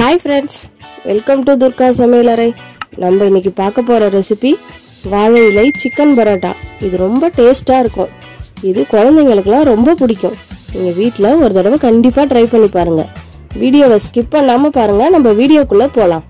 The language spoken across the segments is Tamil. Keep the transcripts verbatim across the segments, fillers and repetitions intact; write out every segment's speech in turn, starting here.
Hi friends, welcome to Durga Samayalarai. நம்ம இன்னைக்கு பார்க்க போற ரெசிபி Vazhailai chicken parotta. இது ரொம்ப டேஸ்டா இருக்கும். இது குழந்தைகளுக்குலாம் ரொம்ப பிடிக்கும். நீங்க வீட்ல ஒரு தடவை கண்டிப்பா ட்ரை பண்ணி பாருங்க. வீடியோவை ஸ்கிப் பண்ணாம பாருங்க. நம்ம வீடியோக்குள்ள போலாம்.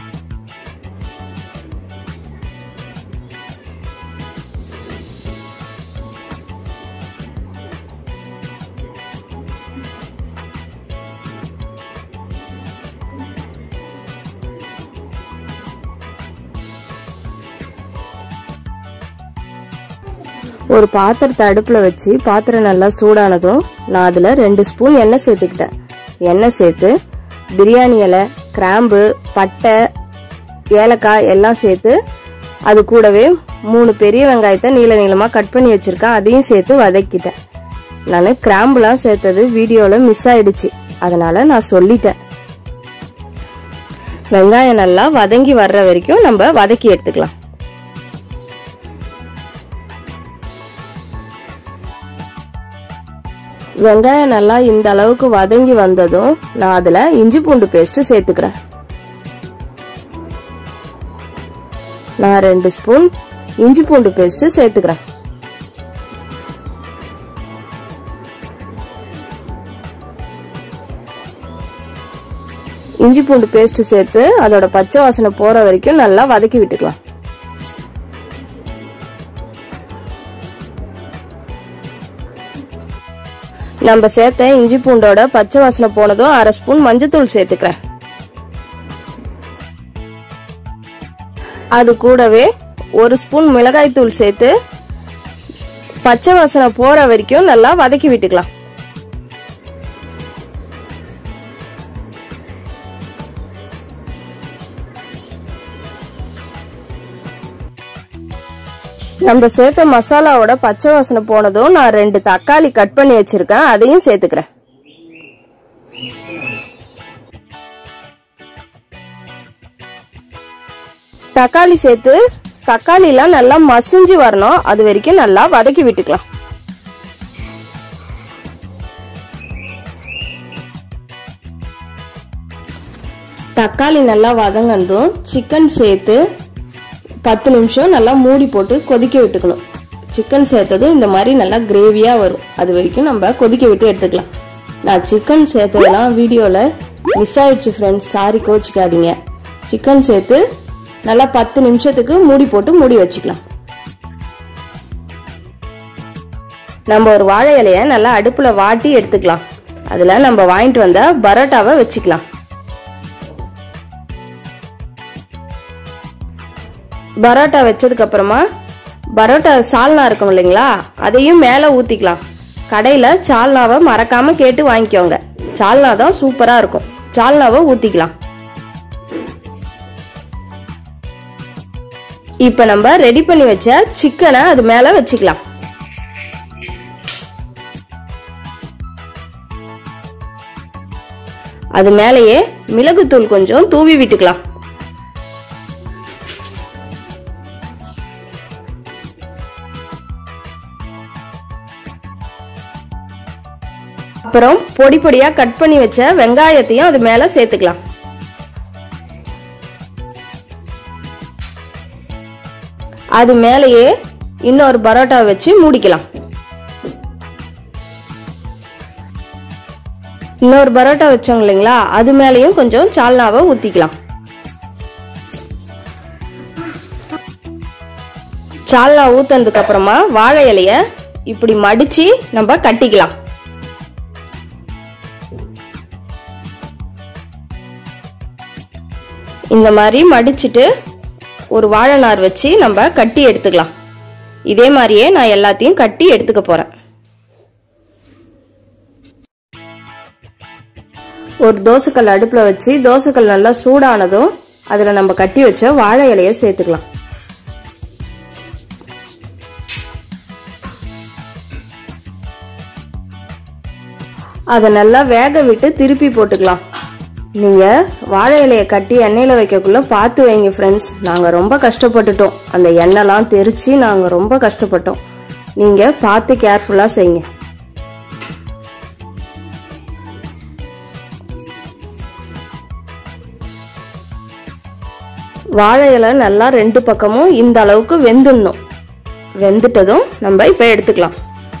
ஒரு பாத்திரத்தை அடுப்புல வச்சு பாத்திரம் நல்லா சூடானதும் நான் அதுல ரெண்டு ஸ்பூன் எண்ணெய் சேர்த்துக்கிட்டேன். எண்ணெய் சேர்த்து பிரியாணி இலை, கிராம்பு, பட்டை, ஏலக்காய் எல்லாம் சேர்த்து அது கூடவே மூணு பெரிய வெங்காயத்தை நீள நீளமா கட் பண்ணி வச்சிருக்கேன். அதையும் சேர்த்து வதக்கிட்டேன். நான் கிராம்புலாம் சேர்த்தது வீடியோல மிஸ் ஆயிடுச்சு, அதனால நான் சொல்லிட்டேன். வெங்காயம் நல்லா வதங்கி வர்ற வரைக்கும் நம்ம வதக்கி எடுத்துக்கலாம். வெங்காயம் நல்லா இந்த அளவுக்கு வதங்கி வந்ததும் நான் அதுல இஞ்சி பூண்டு பேஸ்ட் சேர்த்துக்கிறேன். நான் ரெண்டு ஸ்பூன் இஞ்சி பூண்டு பேஸ்ட் சேர்த்துக்கிறேன். இஞ்சி பூண்டு பேஸ்ட் சேர்த்து அதோட பச்சை வாசனை போற வரைக்கும் நல்லா வதக்கி விட்டுக்கலாம். நம்ம சேர்த்த இஞ்சி பூண்டோட பச்சை வாசனை போனதும் அரை ஸ்பூன் மஞ்சத்தூள் சேர்த்துக்கிறேன். அது கூடவே ஒரு ஸ்பூன் மிளகாய் தூள் சேர்த்து பச்சை வாசனை போற வரைக்கும் நல்லா வதக்கி விட்டுக்கலாம். நம்ம சேர்த்த மசாலாவோட பச்சை வாசனை போனதும் நான் ரெண்டு தக்காளி கட் பண்ணி வச்சிருக்கேன், அதையும் சேர்த்துக்கிறேன். தக்காளி சேர்த்து தக்காளி எல்லாம் நல்லா மசிஞ்சு வரணும், அது வரைக்கும் நல்லா வதக்கி விட்டுக்கலாம். தக்காளி நல்லா வதங்கனதும் சிக்கன் சேர்த்து பத்து நிமிஷம் நல்லா மூடி போட்டு கொதிக்க விட்டுக்கணும். சிக்கன் சேர்த்ததும் இந்த மாதிரி நல்லா கிரேவியா வரும், அது வரைக்கும் நம்ம கொதிக்க விட்டு எடுத்துக்கலாம். நான் சிக்கன் சேர்த்ததெல்லாம் வீடியோல மிஸ் ஆயிடுச்சு ஃப்ரெண்ட்ஸ், சாரி கோச்சிக்காதீங்க. சிக்கன் சேர்த்து நல்லா பத்து நிமிஷத்துக்கு மூடி போட்டு மூடி வச்சுக்கலாம். நம்ம ஒரு வாழை இலைய நல்லா அடுப்புல வாட்டி எடுத்துக்கலாம். அதுல நம்ம வாங்கிட்டு வந்த பரோட்டாவை வச்சுக்கலாம். பரோட்டா வச்சதுக்கு அப்புறமா பரோட்டா சால்னா இருக்கும் இல்லைங்களா, அதையும் மேல ஊத்திக்கலாம். கடையில சால்னாவை மறக்காம கேட்டு வாங்கிக்கோங்க, சால்னா தான் சூப்பரா இருக்கும். சால்னாவை ஊத்திக்கலாம். இப்ப நம்ம ரெடி பண்ணி வச்ச சிக்கனை அது மேல வச்சுக்கலாம். அது மேலேயே மிளகுத்தூள் கொஞ்சம் தூவி விட்டுக்கலாம். அப்புறம் பொடி பொடியா கட் பண்ணி வச்ச வெங்காயத்தையும் அது மேல சேர்த்துக்கலாம். அது மேலேயே இன்னொரு பரோட்டா வச்சு மூடிக்கலாம். இன்னொரு பரோட்டா வச்சோங்க இல்லைங்களா, அது மேலேயும் கொஞ்சம் சால்னாவை ஊத்திக்கலாம். சால்னா ஊத்துனதுக்கு அப்புறமா வாழை இலைய இப்படி மடிச்சு நம்ம கட்டிக்கலாம். இந்த மாதிரி மடிச்சிட்டு ஒரு வாழை நார் வச்சு நம்ம கட்டி எடுத்துக்கலாம். இதே மாதிரியே நான் எல்லாத்தையும் கட்டி எடுத்துக்க போறேன். ஒரு தோசைக்கல் அடுப்புல வச்சு தோசைக்கல் நல்லா சூடானதும் அதுல நம்ம கட்டி வச்ச வாழை இலைய சேர்த்துக்கலாம். அதை நல்லா வேக விட்டு திருப்பி போட்டுக்கலாம். நீங்க வாழை இலையை கட்டி எண்ணெயில வைக்கக்குள்ள பார்த்து வைங்க ஃப்ரெண்ட்ஸ். நாங்க ரொம்ப கஷ்டப்பட்டுட்டோம், அந்த எண்ணெய்லாம் தெரிச்சு நாங்க ரொம்ப கஷ்டப்பட்டோம். நீங்க பார்த்து கேர்ஃபுல்லா செய்யுங்க. வாழை இலை நல்லா ரெண்டு பக்கமும் இந்த அளவுக்கு வெந்துடணும். வெந்துட்டதும் நம்ம இப்ப எடுத்துக்கலாம்.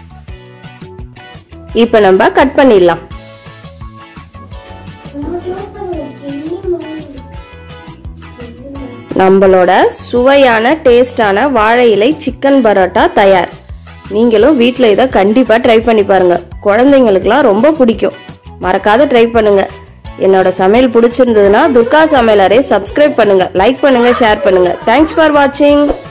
இப்ப நம்ம கட் பண்ணிடலாம். நம்மளோட சுவையான டேஸ்டான வாழை இலை சிக்கன் பரோட்டா தயார். நீங்களும் வீட்ல இதை கண்டிப்பா ட்ரை பண்ணி பாருங்க. குழந்தைங்களுக்குலாம் ரொம்ப பிடிக்கும். மறக்காத ட்ரை பண்ணுங்க. என்னோட சமையல் பிடிச்சிருந்ததுன்னா துர்கா சமையலறை சப்ஸ்கிரைப் பண்ணுங்க, லைக் பண்ணுங்க, ஷேர் பண்ணுங்க. தேங்க்ஸ் ஃபார் வாட்சிங்.